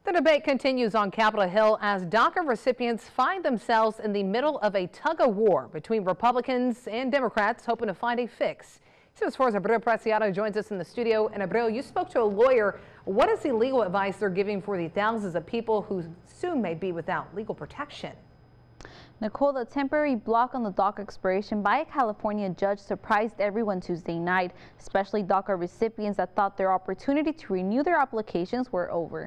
The debate continues on Capitol Hill as DACA recipients find themselves in the middle of a tug-of-war between Republicans and Democrats hoping to find a fix. CBS 4's Abreu Preciado joins us in the studio. And Abreu, you spoke to a lawyer. What is the legal advice they're giving for the thousands of people who soon may be without legal protection? Nicole, the temporary block on the DACA expiration by a California judge surprised everyone Tuesday night, especially DACA recipients that thought their opportunity to renew their applications were over.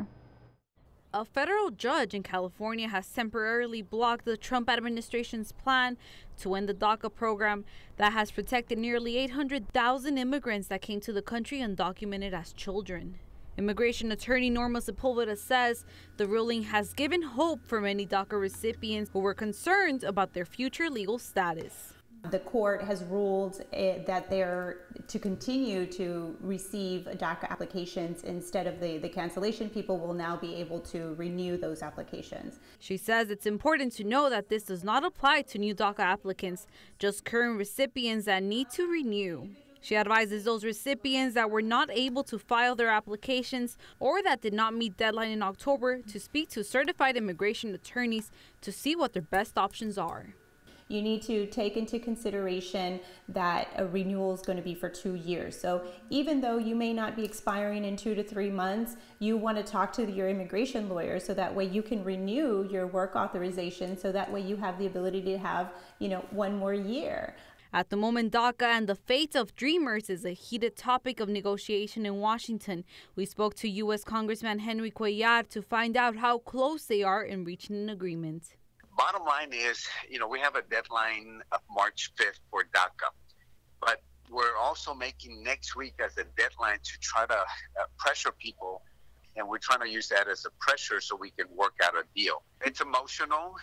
A federal judge in California has temporarily blocked the Trump administration's plan to end the DACA program that has protected nearly 800,000 immigrants that came to the country undocumented as children. Immigration attorney Norma Sepulveda says the ruling has given hope for many DACA recipients who were concerned about their future legal status. The court has ruled that they're to continue to receive DACA applications instead of the cancellation. People will now be able to renew those applications. She says it's important to know that this does not apply to new DACA applicants, just current recipients that need to renew. She advises those recipients that were not able to file their applications or that did not meet deadline in October to speak to certified immigration attorneys to see what their best options are. You need to take into consideration that a renewal is going to be for 2 years. So even though you may not be expiring in 2 to 3 months, you want to talk to your immigration lawyer so that way you can renew your work authorization, so that way you have the ability to have, 1 more year. At the moment, DACA and the fate of dreamers is a heated topic of negotiation in Washington. We spoke to U.S. Congressman Henry Cuellar to find out how close they are in reaching an agreement. Bottom line is, we have a deadline of March 5th for DACA, but we're also making next week as a deadline to try to pressure people, and we're trying to use that as a pressure so we can work out a deal. It's emotional,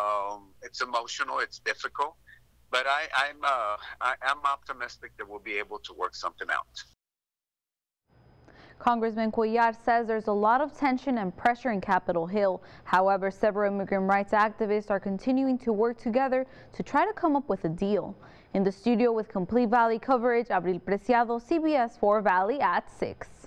it's difficult, but I'm optimistic that we'll be able to work something out. Congressman Cuellar says there's a lot of tension and pressure in Capitol Hill. However, several immigrant rights activists are continuing to work together to try to come up with a deal. In the studio with complete Valley coverage, Abreu Preciado, CBS 4 Valley at 6.